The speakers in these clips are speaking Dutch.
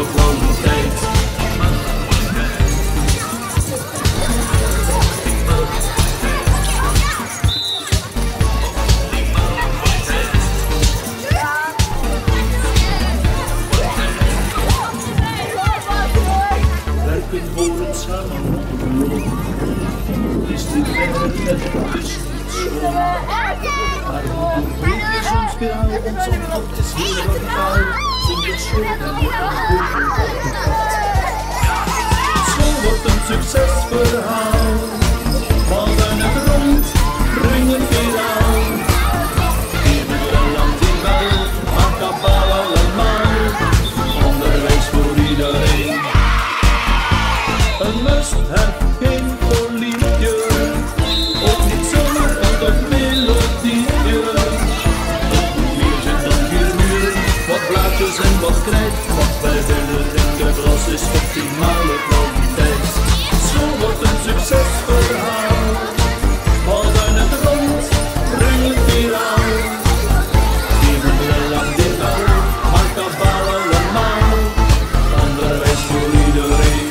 kwaliteit. Werken voor het samen is dit werk en het is niet schoon. Maar hoe is ons verhaal, ons Omdat is heel radicaal, zonder school en school wordt een succesverhaal, vallen het rond, brengen weer aan. Geven we land in bal, maak dat bal allemaal, onderwijs voor iedereen. Een must-have, geen liedje, ook niet zomaar een melodietje. Meer zit dan 4 muur, wat blaadjes en wat krijt. Wat wij willen in de klas is optimale kwaliteit. School wordt een succesverhaal, vallen het rond, breng het weer aan. Geven we lang dit bal, maak dat bal allemaal, onderwijs voor iedereen.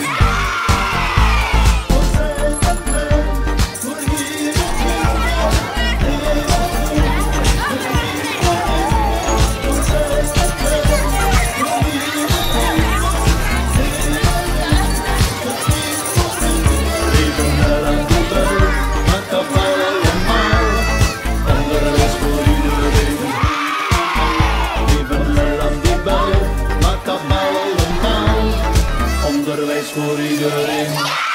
Onderwijs voor iedereen.